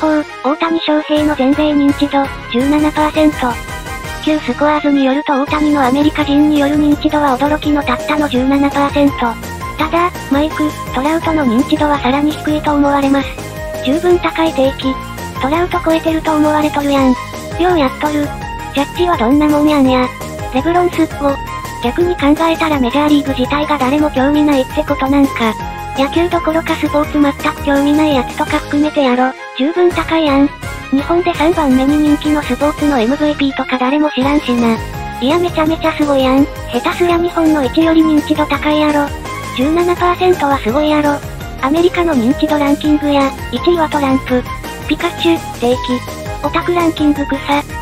報、大谷翔平の全米認知度、17%。旧スコアーズによると大谷のアメリカ人による認知度は驚きのたったの 17%。ただ、マイク、トラウトの認知度はさらに低いと思われます。十分高い定期。トラウト超えてると思われとるやん。ようやっとる。ジャッジはどんなもんやんや。レブロンすっご。逆に考えたらメジャーリーグ自体が誰も興味ないってことなんか。野球どころかスポーツ全く興味ないやつとか含めてやろ。十分高いやん。日本で3番目に人気のスポーツの MVP とか誰も知らんしな。いやめちゃめちゃすごいやん。下手すりゃ日本の1より認知度高いやろ。17% はすごいやろ。アメリカの認知度ランキングや、1位はトランプ。ピカチュ、定期。オタクランキング草。